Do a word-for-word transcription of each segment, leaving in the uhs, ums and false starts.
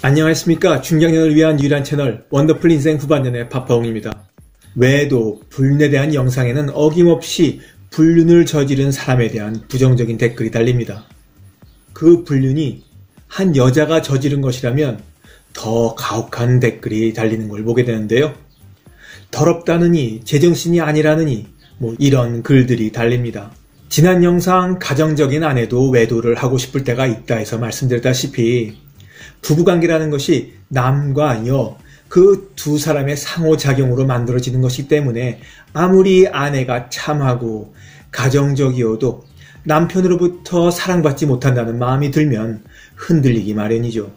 안녕하십니까. 중장년을 위한 유일한 채널 원더풀 인생 후반년의 파파홍입니다. 외도, 불륜에 대한 영상에는 어김없이 불륜을 저지른 사람에 대한 부정적인 댓글이 달립니다. 그 불륜이 한 여자가 저지른 것이라면 더 가혹한 댓글이 달리는 걸 보게 되는데요. 더럽다느니, 제정신이 아니라느니 뭐 이런 글들이 달립니다. 지난 영상 가정적인 아내도 외도를 하고 싶을 때가 있다 해서 말씀드렸다시피 부부관계라는 것이 남과 여, 그 두 사람의 상호작용으로 만들어지는 것이기 때문에 아무리 아내가 참하고 가정적이어도 남편으로부터 사랑받지 못한다는 마음이 들면 흔들리기 마련이죠.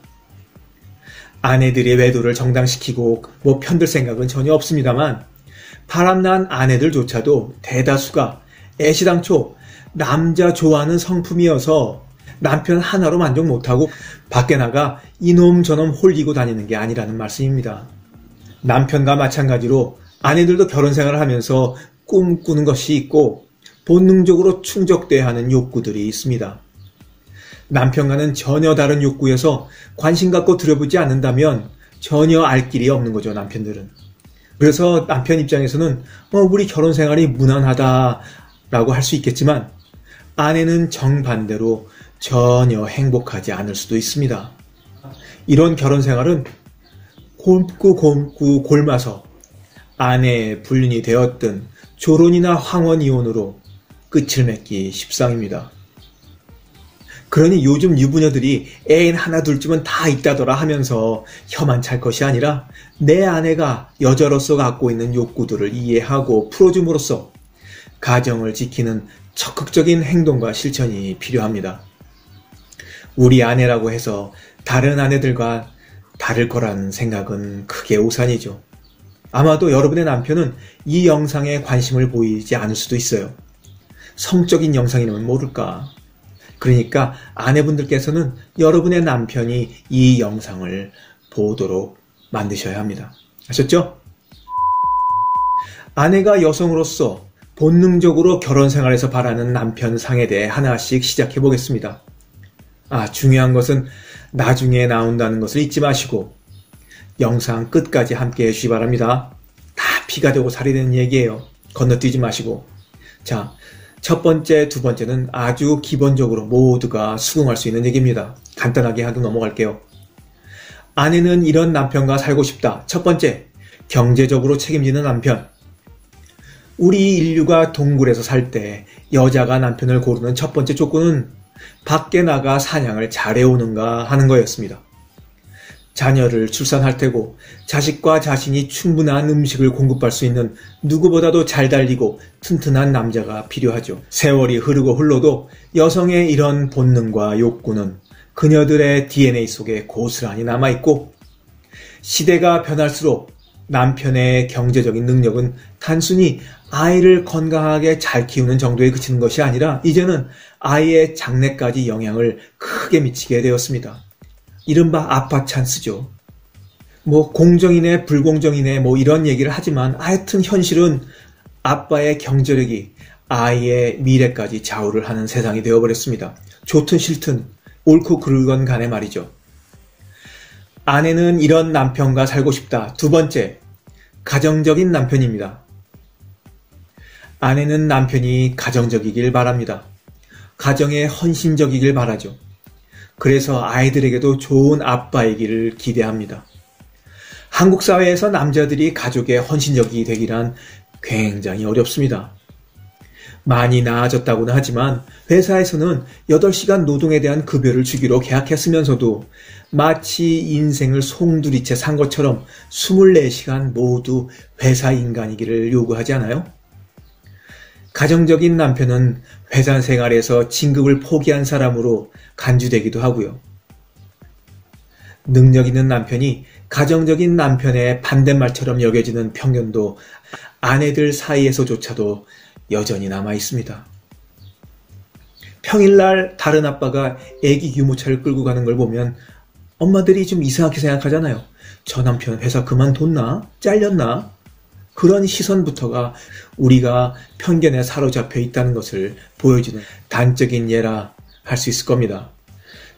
아내들의 외도를 정당시키고 뭐 편들 생각은 전혀 없습니다만 바람난 아내들조차도 대다수가 애시당초 남자 좋아하는 성품이어서 남편 하나로 만족 못하고 밖에 나가 이놈 저놈 홀리고 다니는 게 아니라는 말씀입니다. 남편과 마찬가지로 아내들도 결혼 생활을 하면서 꿈꾸는 것이 있고 본능적으로 충족돼야 하는 욕구들이 있습니다. 남편과는 전혀 다른 욕구여서 관심 갖고 들여보지 않는다면 전혀 알 길이 없는 거죠, 남편들은. 그래서 남편 입장에서는 어, 우리 결혼 생활이 무난하다라고 할 수 있겠지만 아내는 정반대로 전혀 행복하지 않을 수도 있습니다. 이런 결혼 생활은 곱고 곱고 골마서 아내의 불륜이 되었든 조론이나 황혼이혼으로 끝을 맺기 십상입니다. 그러니 요즘 유부녀들이 애인 하나 둘쯤은 다 있다더라 하면서 혀만 찰 것이 아니라 내 아내가 여자로서 갖고 있는 욕구들을 이해하고 풀어줌으로써 가정을 지키는 적극적인 행동과 실천이 필요합니다. 우리 아내라고 해서 다른 아내들과 다를 거라는 생각은 크게 오산이죠. 아마도 여러분의 남편은 이 영상에 관심을 보이지 않을 수도 있어요. 성적인 영상이면 모를까. 그러니까 아내분들께서는 여러분의 남편이 이 영상을 보도록 만드셔야 합니다. 아셨죠? 아내가 여성으로서 본능적으로 결혼 생활에서 바라는 남편 상에 대해 하나씩 시작해 보겠습니다. 아, 중요한 것은 나중에 나온다는 것을 잊지 마시고 영상 끝까지 함께 해주시기 바랍니다. 다 피가 되고 살이 되는 얘기예요. 건너뛰지 마시고. 자, 첫 번째, 두 번째는 아주 기본적으로 모두가 수긍할 수 있는 얘기입니다. 간단하게 하고 넘어갈게요. 아내는 이런 남편과 살고 싶다. 첫 번째, 경제적으로 책임지는 남편. 우리 인류가 동굴에서 살 때 여자가 남편을 고르는 첫 번째 조건은 밖에 나가 사냥을 잘해오는가 하는 거였습니다. 자녀를 출산할 테고 자식과 자신이 충분한 음식을 공급할 수 있는 누구보다도 잘 달리고 튼튼한 남자가 필요하죠. 세월이 흐르고 흘러도 여성의 이런 본능과 욕구는 그녀들의 디엔에이 속에 고스란히 남아있고 시대가 변할수록 남편의 경제적인 능력은 단순히 아이를 건강하게 잘 키우는 정도에 그치는 것이 아니라 이제는 아이의 장래까지 영향을 크게 미치게 되었습니다. 이른바 아빠 찬스죠. 뭐 공정이네 불공정이네 뭐 이런 얘기를 하지만 하여튼 현실은 아빠의 경제력이 아이의 미래까지 좌우를 하는 세상이 되어버렸습니다. 좋든 싫든 옳고 그르건 간에 말이죠. 아내는 이런 남편과 살고 싶다. 두 번째, 가정적인 남편입니다. 아내는 남편이 가정적이길 바랍니다. 가정에 헌신적이길 바라죠. 그래서 아이들에게도 좋은 아빠이기를 기대합니다. 한국 사회에서 남자들이 가족에 헌신적이 되기란 굉장히 어렵습니다. 많이 나아졌다고는 하지만 회사에서는 여덟 시간 노동에 대한 급여를 주기로 계약했으면서도 마치 인생을 송두리째 산 것처럼 이십사 시간 모두 회사 인간이기를 요구하지 않아요? 가정적인 남편은 회사 생활에서 진급을 포기한 사람으로 간주되기도 하고요. 능력 있는 남편이 가정적인 남편의 반대말처럼 여겨지는 편견도 아내들 사이에서조차도 여전히 남아 있습니다. 평일날 다른 아빠가 애기 유모차를 끌고 가는 걸 보면 엄마들이 좀 이상하게 생각하잖아요. 저 남편 회사 그만뒀나? 잘렸나? 그런 시선부터가 우리가 편견에 사로잡혀 있다는 것을 보여주는 단적인 예라 할 수 있을 겁니다.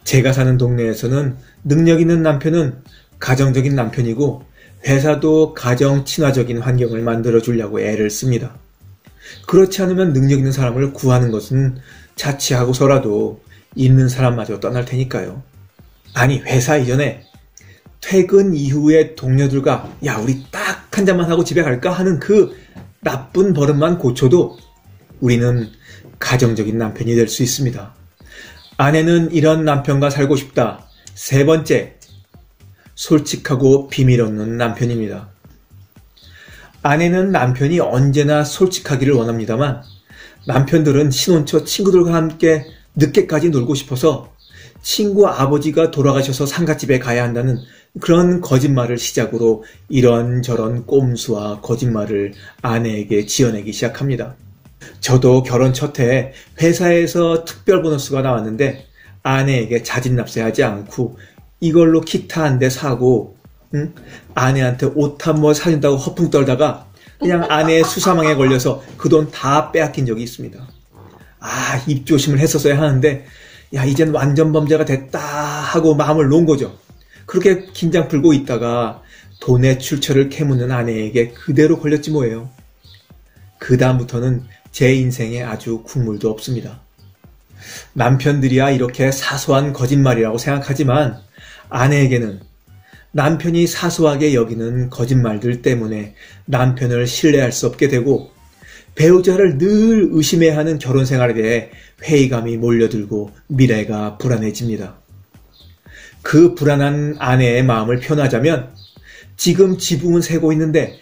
제가 사는 동네에서는 능력 있는 남편은 가정적인 남편이고 회사도 가정 친화적인 환경을 만들어 주려고 애를 씁니다. 그렇지 않으면 능력 있는 사람을 구하는 것은 자취하고서라도 있는 사람마저 떠날 테니까요. 아니, 회사 이전에 퇴근 이후에 동료들과 야, 우리 딱 한 잔만 하고 집에 갈까 하는 그 나쁜 버릇만 고쳐도 우리는 가정적인 남편이 될 수 있습니다. 아내는 이런 남편과 살고 싶다. 세 번째, 솔직하고 비밀 없는 남편입니다. 아내는 남편이 언제나 솔직하기를 원합니다만 남편들은 신혼초 친구들과 함께 늦게까지 놀고 싶어서 친구 아버지가 돌아가셔서 상갓집에 가야 한다는 그런 거짓말을 시작으로 이런저런 꼼수와 거짓말을 아내에게 지어내기 시작합니다. 저도 결혼 첫 해에 회사에서 특별 보너스가 나왔는데 아내에게 자진납세하지 않고 이걸로 기타 한 대 사고 응? 아내한테 옷 한 벌 사준다고 허풍 떨다가 그냥 아내의 수사망에 걸려서 그 돈 다 빼앗긴 적이 있습니다. 아, 입조심을 했었어야 하는데 야, 이젠 완전 범죄가 됐다 하고 마음을 놓은 거죠. 그렇게 긴장 풀고 있다가 돈의 출처를 캐묻는 아내에게 그대로 걸렸지 뭐예요. 그 다음부터는 제 인생에 아주 국물도 없습니다. 남편들이야 이렇게 사소한 거짓말이라고 생각하지만 아내에게는 남편이 사소하게 여기는 거짓말들 때문에 남편을 신뢰할 수 없게 되고 배우자를 늘 의심해야 하는 결혼 생활에 대해 회의감이 몰려들고 미래가 불안해집니다. 그 불안한 아내의 마음을 표현하자면 지금 지붕은 새고 있는데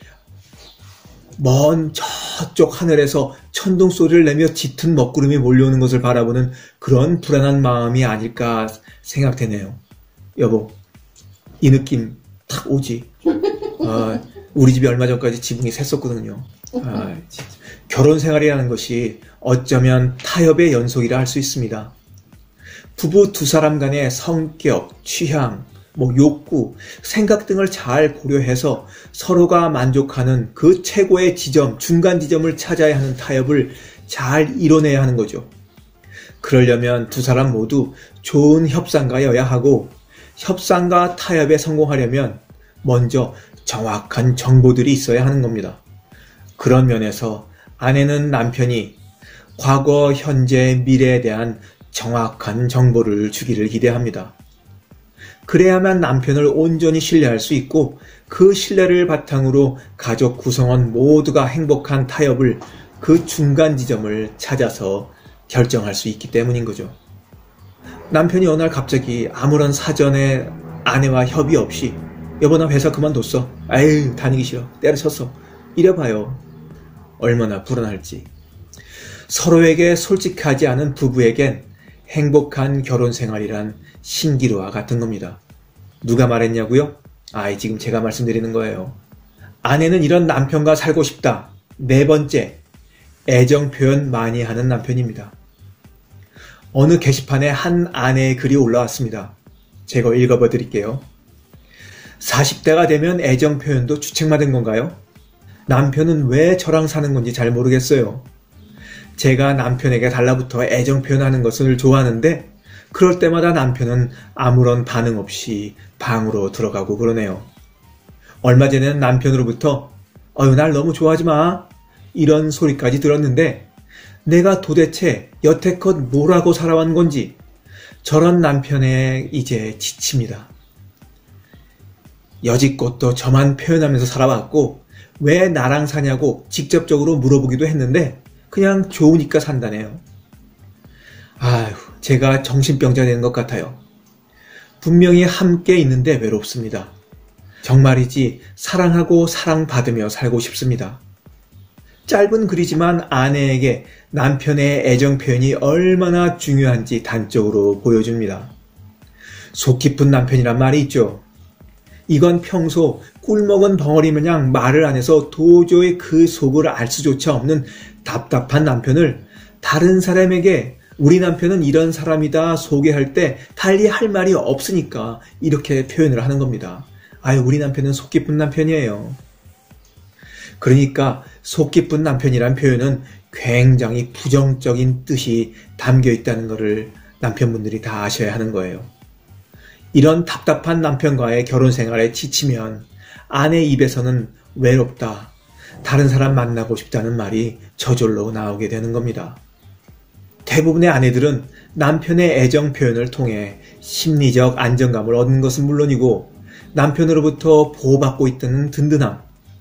먼 저쪽 하늘에서 천둥 소리를 내며 짙은 먹구름이 몰려오는 것을 바라보는 그런 불안한 마음이 아닐까 생각되네요. 여보, 이 느낌 탁 오지? 아, 우리 집이 얼마 전까지 지붕이 샜었거든요. 아, 결혼 생활이라는 것이 어쩌면 타협의 연속이라 할 수 있습니다. 부부 두 사람 간의 성격, 취향, 뭐 욕구, 생각 등을 잘 고려해서 서로가 만족하는 그 최고의 지점, 중간 지점을 찾아야 하는 타협을 잘 이뤄내야 하는 거죠. 그러려면 두 사람 모두 좋은 협상가여야 하고 협상과 타협에 성공하려면 먼저 정확한 정보들이 있어야 하는 겁니다. 그런 면에서 아내는 남편이 과거, 현재, 미래에 대한 정확한 정보를 주기를 기대합니다. 그래야만 남편을 온전히 신뢰할 수 있고 그 신뢰를 바탕으로 가족 구성원 모두가 행복한 타협을 그 중간 지점을 찾아서 결정할 수 있기 때문인 거죠. 남편이 어느 날 갑자기 아무런 사전에 아내와 협의 없이 여보 나 회사 그만뒀어. 아유 다니기 싫어. 때려쳤어. 이래봐요. 얼마나 불안할지. 서로에게 솔직하지 않은 부부에겐 행복한 결혼 생활이란 신기루와 같은 겁니다. 누가 말했냐고요? 아, 지금 제가 말씀드리는 거예요. 아내는 이런 남편과 살고 싶다. 네 번째, 애정 표현 많이 하는 남편입니다. 어느 게시판에 한 아내의 글이 올라왔습니다. 제가 읽어봐 드릴게요. 사십 대가 되면 애정 표현도 주책맞은 건가요? 남편은 왜 저랑 사는 건지 잘 모르겠어요. 제가 남편에게 달라붙어 애정 표현하는 것을 좋아하는데 그럴 때마다 남편은 아무런 반응 없이 방으로 들어가고 그러네요. 얼마 전에는 남편으로부터 어휴 날 너무 좋아하지 마 이런 소리까지 들었는데 내가 도대체 여태껏 뭐라고 살아온 건지 저런 남편에 이제 지칩니다. 여지껏도 저만 표현하면서 살아왔고 왜 나랑 사냐고 직접적으로 물어보기도 했는데 그냥 좋으니까 산다네요. 아휴, 제가 정신병자 되는 것 같아요. 분명히 함께 있는데 외롭습니다. 정말이지 사랑하고 사랑받으며 살고 싶습니다. 짧은 글이지만 아내에게 남편의 애정 표현이 얼마나 중요한지 단적으로 보여줍니다. 속 깊은 남편이란 말이 있죠. 이건 평소 꿀먹은 벙어리 마냥 말을 안 해서 도저히 그 속을 알 수조차 없는 답답한 남편을 다른 사람에게 우리 남편은 이런 사람이다 소개할 때 달리 할 말이 없으니까 이렇게 표현을 하는 겁니다. 아유, 우리 남편은 속 깊은 남편이에요. 그러니까 속 깊은 남편이란 표현은 굉장히 부정적인 뜻이 담겨 있다는 것을 남편분들이 다 아셔야 하는 거예요. 이런 답답한 남편과의 결혼 생활에 지치면 아내 입에서는 외롭다, 다른 사람 만나고 싶다는 말이 저절로 나오게 되는 겁니다. 대부분의 아내들은 남편의 애정 표현을 통해 심리적 안정감을 얻는 것은 물론이고 남편으로부터 보호받고 있다는 든든함,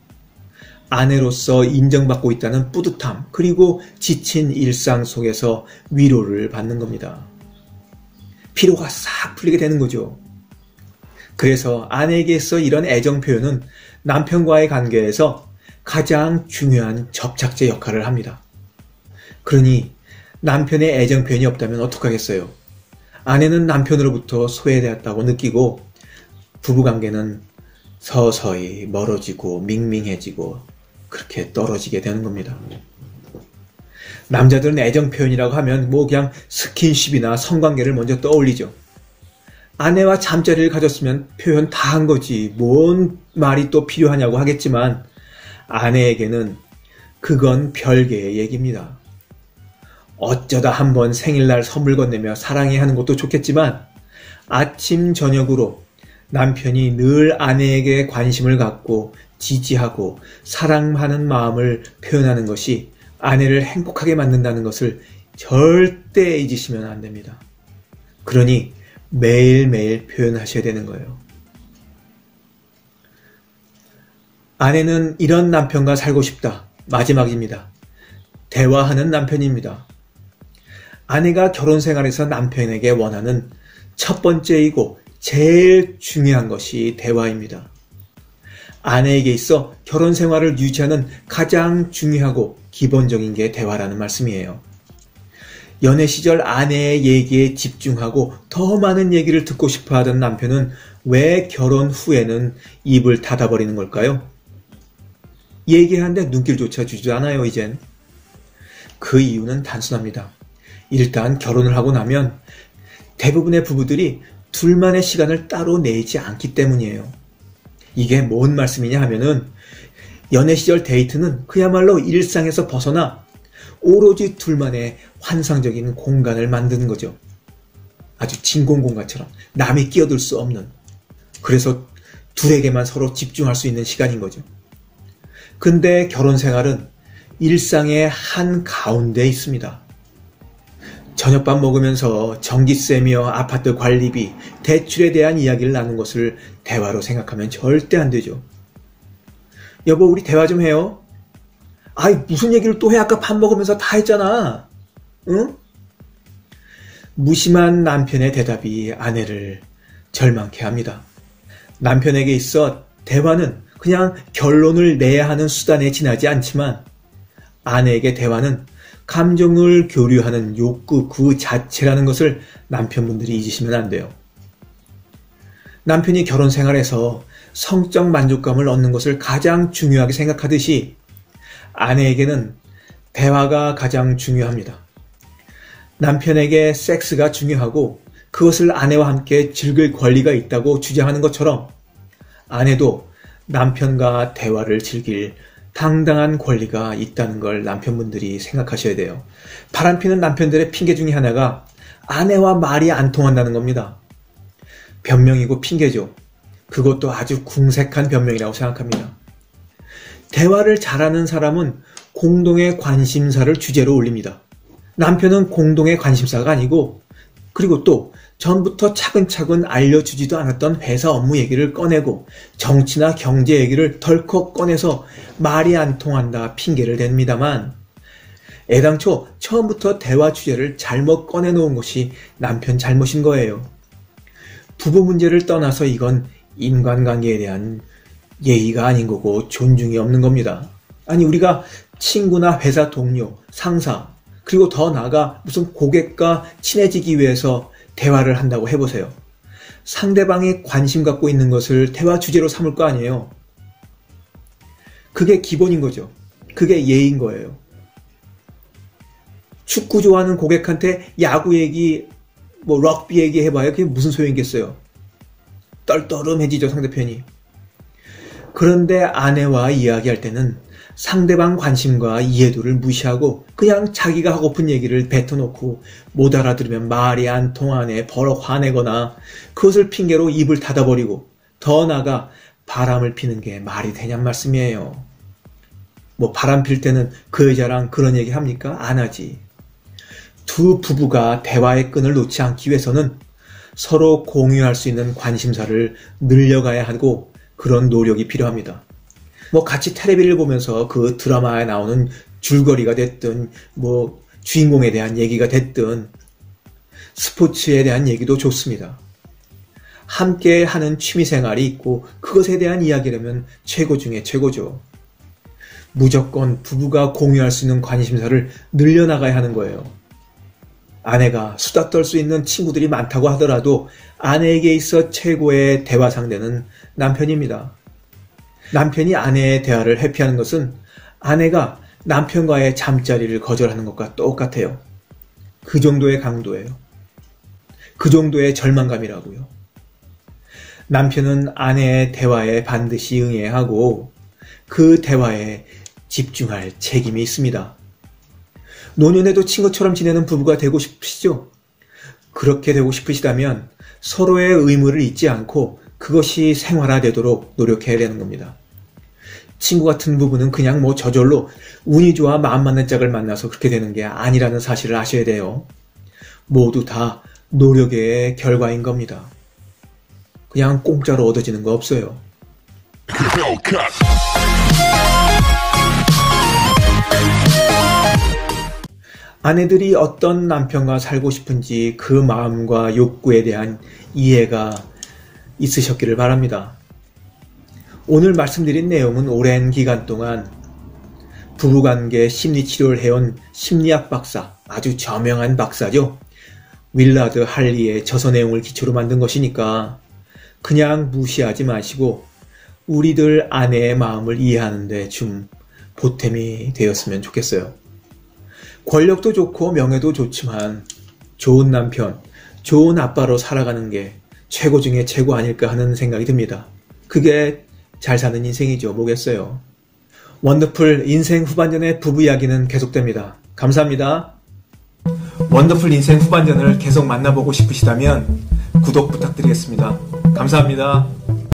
아내로서 인정받고 있다는 뿌듯함, 그리고 지친 일상 속에서 위로를 받는 겁니다. 피로가 싹 풀리게 되는 거죠. 그래서 아내에게서 이런 애정 표현은 남편과의 관계에서 가장 중요한 접착제 역할을 합니다. 그러니 남편의 애정 표현이 없다면 어떡하겠어요? 아내는 남편으로부터 소외되었다고 느끼고 부부관계는 서서히 멀어지고 밍밍해지고 그렇게 떨어지게 되는 겁니다. 남자들은 애정 표현이라고 하면 뭐 그냥 스킨십이나 성관계를 먼저 떠올리죠. 아내와 잠자리를 가졌으면 표현 다 한 거지 뭔 말이 또 필요하냐고 하겠지만 아내에게는 그건 별개의 얘기입니다. 어쩌다 한번 생일날 선물 건네며 사랑해 하는 것도 좋겠지만 아침 저녁으로 남편이 늘 아내에게 관심을 갖고 지지하고 사랑하는 마음을 표현하는 것이 아내를 행복하게 만든다는 것을 절대 잊으시면 안 됩니다. 그러니 매일매일 표현하셔야 되는 거예요. 아내는 이런 남편과 살고 싶다. 마지막입니다. 대화하는 남편입니다. 아내가 결혼 생활에서 남편에게 원하는 첫 번째이고 제일 중요한 것이 대화입니다. 아내에게 있어 결혼 생활을 유지하는 가장 중요하고 기본적인 게 대화라는 말씀이에요. 연애 시절 아내의 얘기에 집중하고 더 많은 얘기를 듣고 싶어 하던 남편은 왜 결혼 후에는 입을 닫아버리는 걸까요? 얘기하는데 눈길조차 주지 않아요, 이젠. 그 이유는 단순합니다. 일단 결혼을 하고 나면 대부분의 부부들이 둘만의 시간을 따로 내지 않기 때문이에요. 이게 뭔 말씀이냐 하면은 연애 시절 데이트는 그야말로 일상에서 벗어나 오로지 둘만의 환상적인 공간을 만드는 거죠. 아주 진공공간처럼 남이 끼어들 수 없는, 그래서 둘에게만 서로 집중할 수 있는 시간인 거죠. 근데 결혼 생활은 일상의 한 가운데 있습니다. 저녁밥 먹으면서 전기세며 아파트 관리비, 대출에 대한 이야기를 나눈 것을 대화로 생각하면 절대 안 되죠. 여보, 우리 대화 좀 해요. 아이, 무슨 얘기를 또 해? 아까 밥 먹으면서 다 했잖아. 응? 무심한 남편의 대답이 아내를 절망케 합니다. 남편에게 있어 대화는 그냥 결론을 내야 하는 수단에 지나지 않지만 아내에게 대화는 감정을 교류하는 욕구 그 자체라는 것을 남편분들이 잊으시면 안 돼요. 남편이 결혼 생활에서 성적 만족감을 얻는 것을 가장 중요하게 생각하듯이 아내에게는 대화가 가장 중요합니다. 남편에게 섹스가 중요하고 그것을 아내와 함께 즐길 권리가 있다고 주장하는 것처럼 아내도 남편과 대화를 즐길 당당한 권리가 있다는 걸 남편분들이 생각하셔야 돼요. 바람피는 남편들의 핑계 중에 하나가 아내와 말이 안 통한다는 겁니다. 변명이고 핑계죠. 그것도 아주 궁색한 변명이라고 생각합니다. 대화를 잘하는 사람은 공동의 관심사를 주제로 올립니다. 남편은 공동의 관심사가 아니고, 그리고 또 전부터 차근차근 알려주지도 않았던 회사 업무 얘기를 꺼내고 정치나 경제 얘기를 덜컥 꺼내서 말이 안 통한다 핑계를 댑니다만, 애당초 처음부터 대화 주제를 잘못 꺼내놓은 것이 남편 잘못인 거예요. 부부 문제를 떠나서 이건 인간관계에 대한 예의가 아닌 거고 존중이 없는 겁니다. 아니, 우리가 친구나 회사 동료, 상사, 그리고 더 나아가 무슨 고객과 친해지기 위해서 대화를 한다고 해보세요. 상대방이 관심 갖고 있는 것을 대화 주제로 삼을 거 아니에요. 그게 기본인 거죠. 그게 예의인 거예요. 축구 좋아하는 고객한테 야구 얘기, 뭐 럭비 얘기 해봐야 그게 무슨 소용이겠어요. 떨떠름해지죠, 상대편이. 그런데 아내와 이야기할 때는 상대방 관심과 이해도를 무시하고 그냥 자기가 하고픈 얘기를 뱉어놓고 못 알아들으면 말이 안 통하네 버럭 화내거나 그것을 핑계로 입을 닫아버리고 더 나아가 바람을 피는 게 말이 되냔 말씀이에요. 뭐 바람 필 때는 그 여자랑 그런 얘기 합니까? 안 하지. 두 부부가 대화의 끈을 놓지 않기 위해서는 서로 공유할 수 있는 관심사를 늘려가야 하고 그런 노력이 필요합니다. 뭐 같이 텔레비를 보면서 그 드라마에 나오는 줄거리가 됐든 뭐 주인공에 대한 얘기가 됐든 스포츠에 대한 얘기도 좋습니다. 함께 하는 취미생활이 있고 그것에 대한 이야기라면 최고 중에 최고죠. 무조건 부부가 공유할 수 있는 관심사를 늘려나가야 하는 거예요. 아내가 수다 떨 수 있는 친구들이 많다고 하더라도 아내에게 있어 최고의 대화 상대는 남편입니다. 남편이 아내의 대화를 회피하는 것은 아내가 남편과의 잠자리를 거절하는 것과 똑같아요. 그 정도의 강도예요. 그 정도의 절망감이라고요. 남편은 아내의 대화에 반드시 응해야 하고 그 대화에 집중할 책임이 있습니다. 노년에도 친구처럼 지내는 부부가 되고 싶으시죠? 그렇게 되고 싶으시다면 서로의 의무를 잊지 않고 그것이 생활화되도록 노력해야 되는 겁니다. 친구 같은 부부는 그냥 뭐 저절로 운이 좋아 마음 맞는 짝을 만나서 그렇게 되는 게 아니라는 사실을 아셔야 돼요. 모두 다 노력의 결과인 겁니다. 그냥 공짜로 얻어지는 거 없어요. 아내들이 어떤 남편과 살고 싶은지 그 마음과 욕구에 대한 이해가 있으셨기를 바랍니다. 오늘 말씀드린 내용은 오랜 기간 동안 부부관계 심리치료를 해온 심리학 박사, 아주 저명한 박사죠. 윌라드 할리의 저서 내용을 기초로 만든 것이니까 그냥 무시하지 마시고 우리들 아내의 마음을 이해하는 데 좀 보탬이 되었으면 좋겠어요. 권력도 좋고 명예도 좋지만 좋은 남편, 좋은 아빠로 살아가는 게 최고 중에 최고 아닐까 하는 생각이 듭니다. 그게 잘 사는 인생이죠. 뭐겠어요. 원더풀 인생 후반전의 부부 이야기는 계속됩니다. 감사합니다. 원더풀 인생 후반전을 계속 만나보고 싶으시다면 구독 부탁드리겠습니다. 감사합니다.